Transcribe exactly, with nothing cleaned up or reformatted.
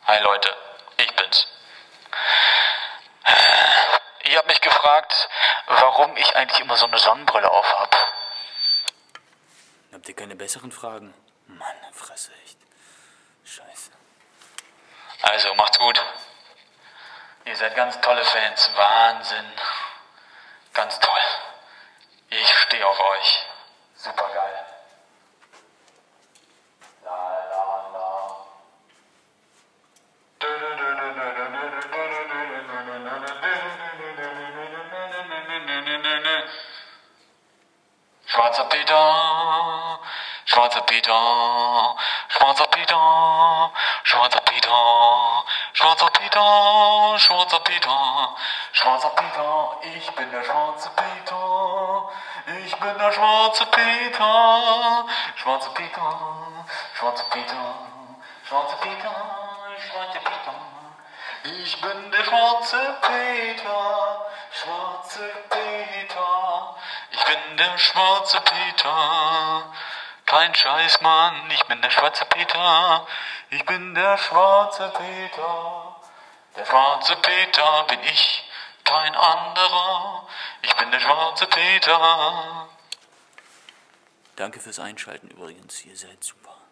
Hi Leute, ich bin's. Ihr habt mich gefragt, warum ich eigentlich immer so eine Sonnenbrille aufhab. Habt ihr keine besseren Fragen? Mann, Fresse, echt. Scheiße. Also, macht's gut. Ihr seid ganz tolle Fans. Wahnsinn. Ganz toll. Ich stehe auf euch. Super geil. La la la. Schwarzer Peter, schwarzer Peter, schwarzer Peter, schwarzer Peter, schwarzer Peter, schwarzer Peter, schwarzer Peter, ich bin der schwarze Peter, ich bin der schwarze Peter, schwarzer Peter, schwarzer Peter, schwarzer Peter, schwarzer Peter, ich bin der schwarze Peter, schwarze Peter. Ich bin der schwarze Peter, kein Scheiß, Mann, ich bin der schwarze Peter, ich bin der schwarze Peter, der schwarze Peter bin ich, kein anderer, ich bin der schwarze Peter. Danke fürs Einschalten übrigens, ihr seid super.